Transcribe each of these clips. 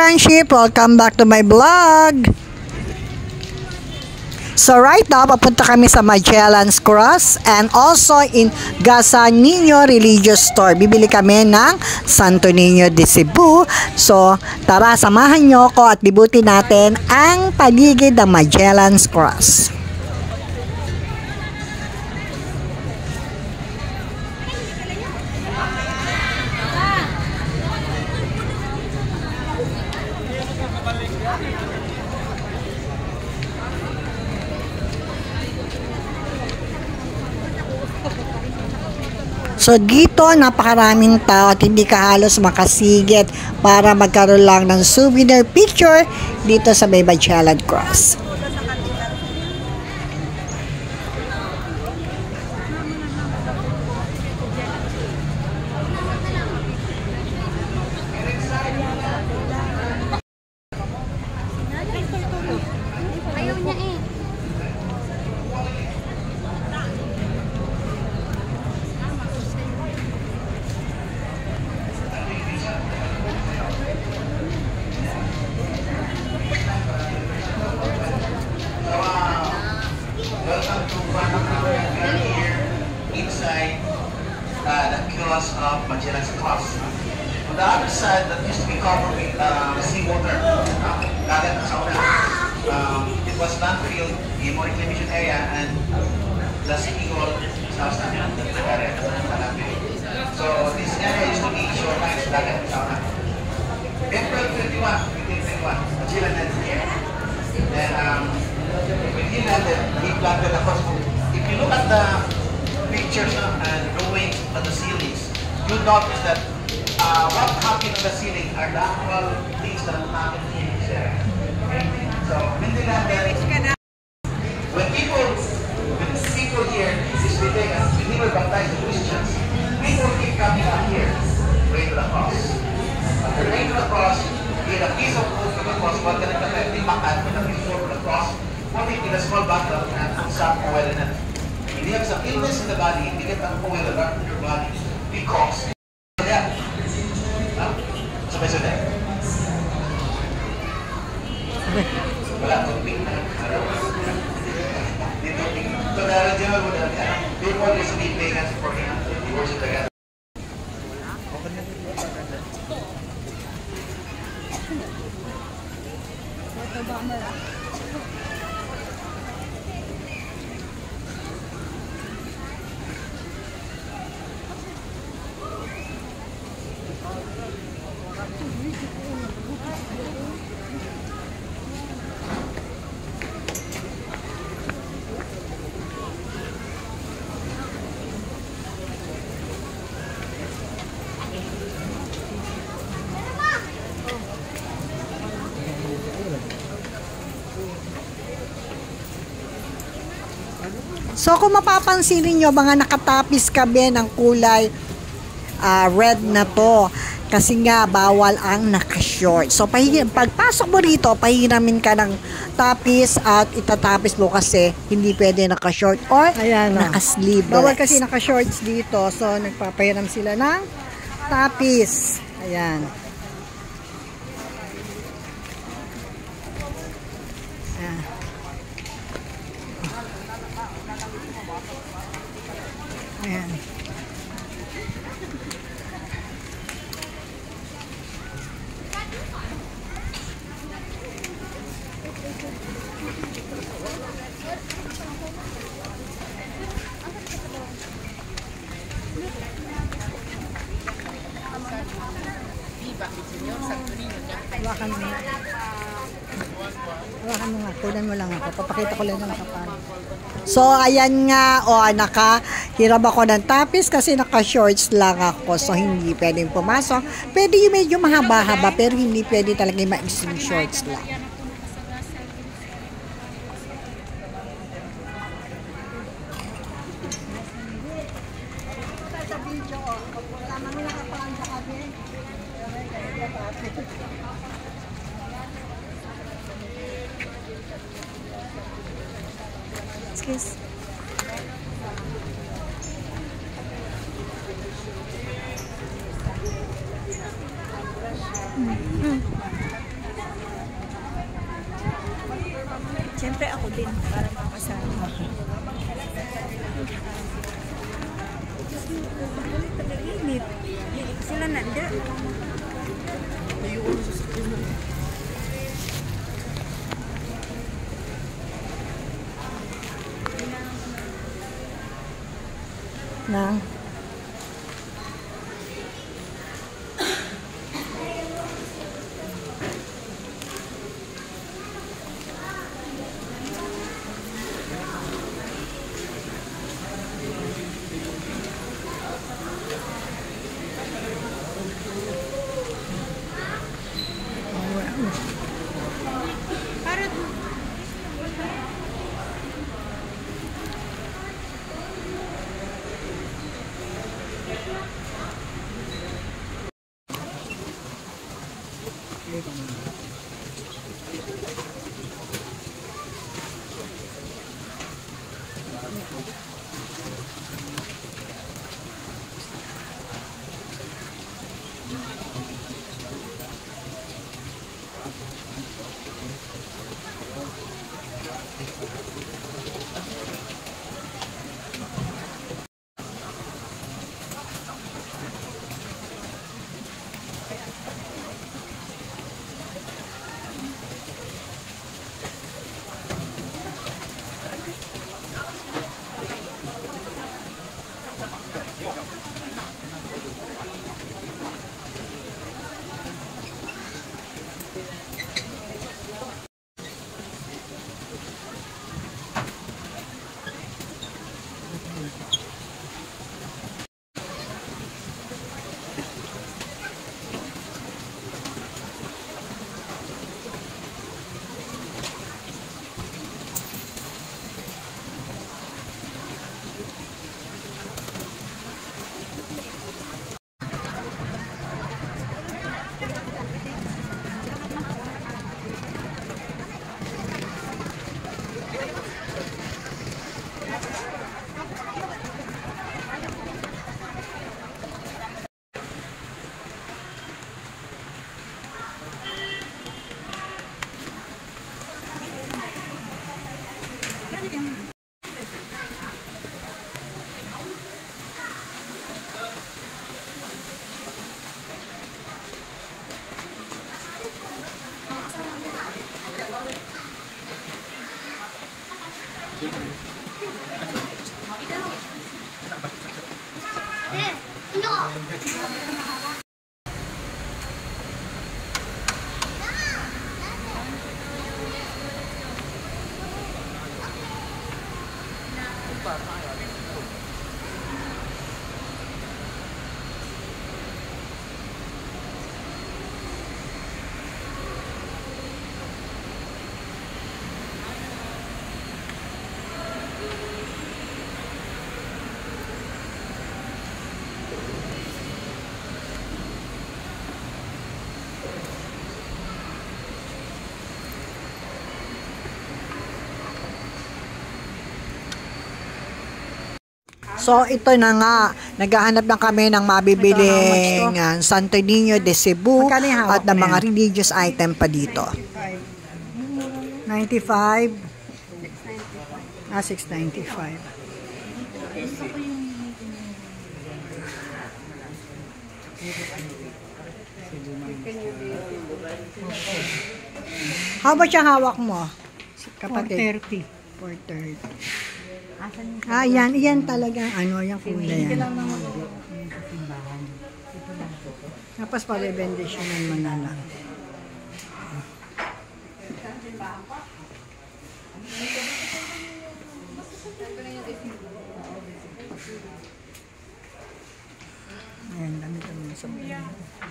friendship, welcome back to my vlog. So right now, papunta kami sa Magellan's Cross and also in Casa Niño Religious Store. Bibili kami ng Santo Niño de Cebu. So tara, samahan nyo ko at libutin natin ang paligid ng Magellan's Cross. So dito napakaraming tao at hindi ka halos makasigit para magkaroon lang ng souvenir picture dito sa may Magellan's Cross. Of Magellan's Cross. On the other side, that used to be covered with seawater. It was landfill, the more reclamation area, and the city hall house namin the area. So this area used to be shoreline, Dagat Sauna. April 21, 2021, Magellan landed here. Then when he landed, he planted the first book. If you look at the pictures and drawings on the ceilings, you notice that what happened on the ceiling are the actual things that happened in this area. So when they landed, when people here, this Vegas, when they were baptized as Christians, people keep coming up here, praying to the cross. After praying to the cross, they had a piece of wood to the cross, but then they backed with a piece of wood to the cross, put it in a small bottle and put some oil in it. If you have some illness in the body, you get an oil around your body because sabay-sabay. Wala itong pink na. Dito pink. So naradyaman mo na people is sleeping at supporting the worship together. So kung mapapansin niyo, mga nakatapis kami ng kulay red na to. Kasi nga bawal ang naka-short. So pagpasok mo rito, pahiramin ka ng tapis at itatapis mo kasi hindi pwede naka-short or naka-sleeveless. Bawal kasi naka-shorts dito. So nagpapahiram sila ng tapis. Ayan. Ayan. Ayan. Hawakan mo nga, kunan mo lang ako. Papakita ko lang na nakapano. So, ayan nga, nakahirap ako ng tapis kasi naka-shorts lang ako. So, hindi pwedeng pumasok. Pwede yung medyo mahaba-haba, pero hindi pwede talaga yung maising shorts lang. Excuse. natin para makasama. Init. Sila nanda. Na. So, ito na nga. Naghahanap lang kami ng mabibiling Santo Niño de Cebu at ng mga religious item pa dito. 95. 695. How about yung hawak mo? Kapatid? 430. 430. Yan talaga, yung kulay yan. Tapos pabibendisyonan mo na lang. Ayan, dami kami sa mga.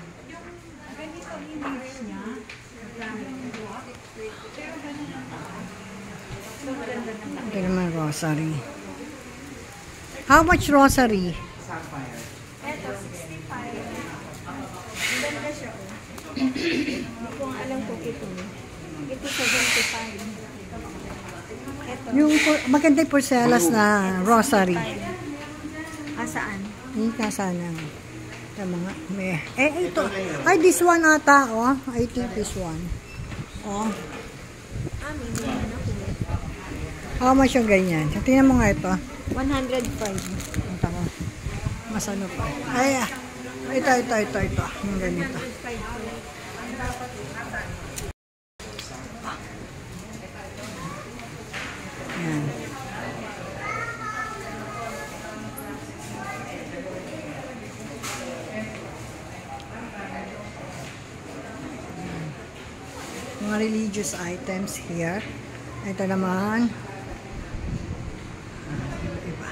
Ito naman rosary. How much rosary? Sapphire. Ito, 65. Ganda siya. Kung alam ko ito. Ito 75. Ito. Yung maganda yung porcelas na rosary. Saan? Saan na. Mga may. Ito. Ay, this one ata, I think this one. May naman ako. How much yung ganyan? So, tingnan mo nga ito. 105. Punta ko. Mas ano pa. Ay, ito. Yung ganito. 105. Yan. Mga religious items here. Ito naman. Iba.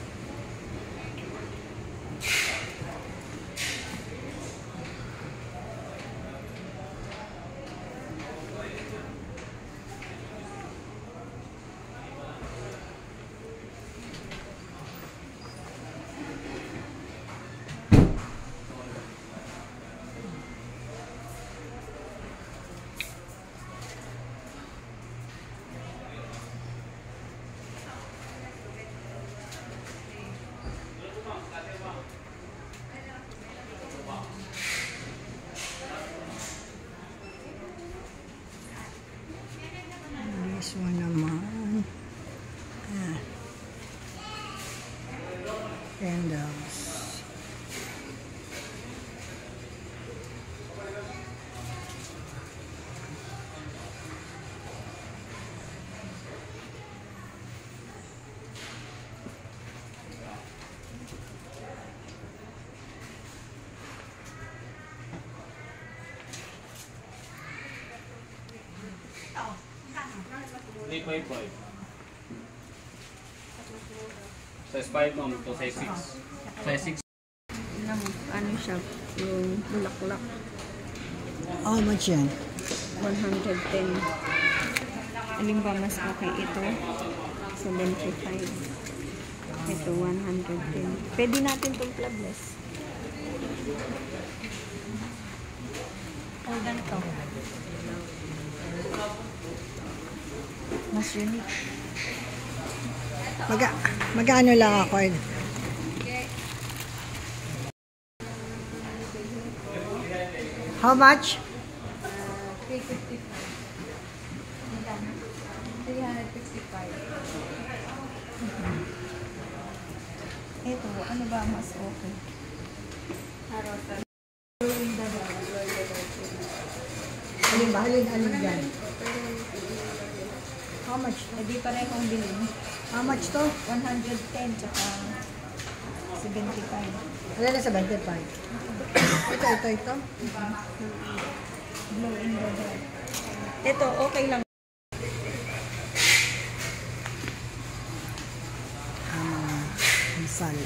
This one naman. Candles. Size 5 ma'am, to size 6. Size 6. Ano siya? Yung bulaklak. How much yan? 110. Alin ba mas okay ito? 75. Ito 110. Pwede natin itong plugless. O ganito. Mas unique. Magkano lang ako yun? How much? 355. 355. Ito, ano ba mas okay? Harotan. Alin yan? How much? Hindi parehong bilhin. How much to? 110 tsaka 75. Wala na 75. Ito. Blow in the dark. Ito, okay lang. Misal.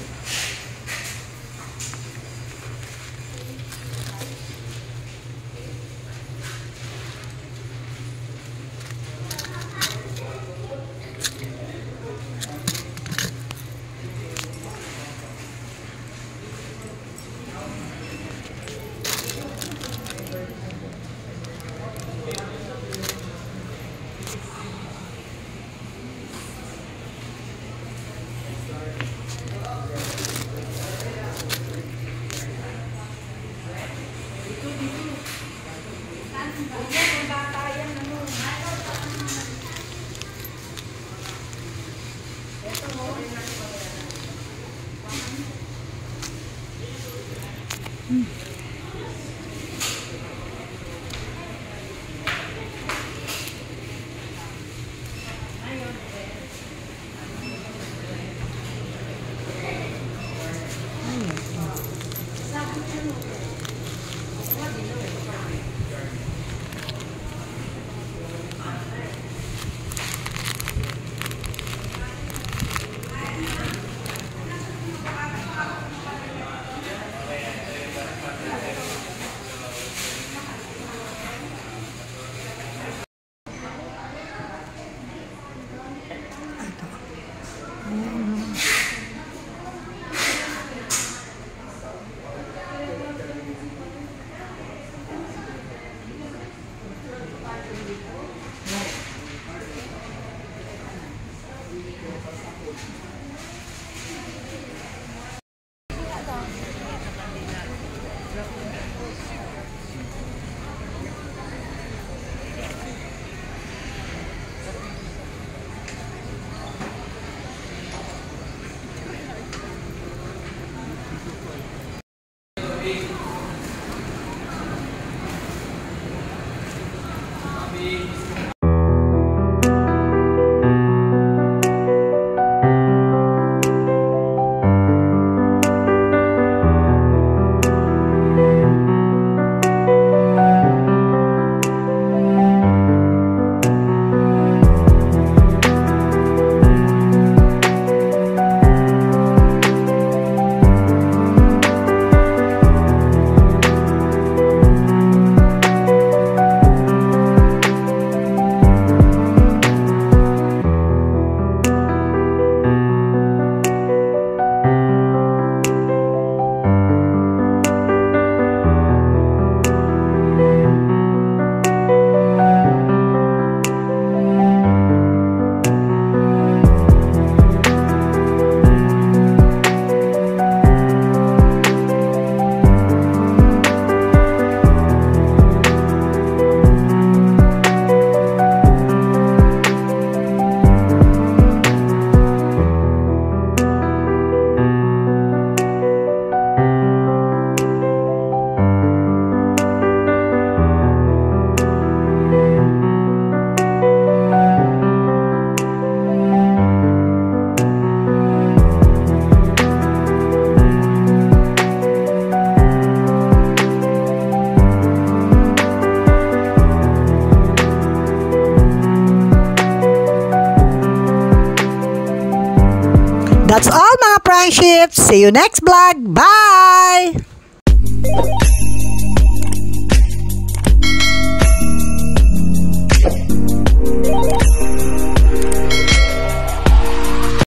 That's all mga friendships. See you next vlog. Bye!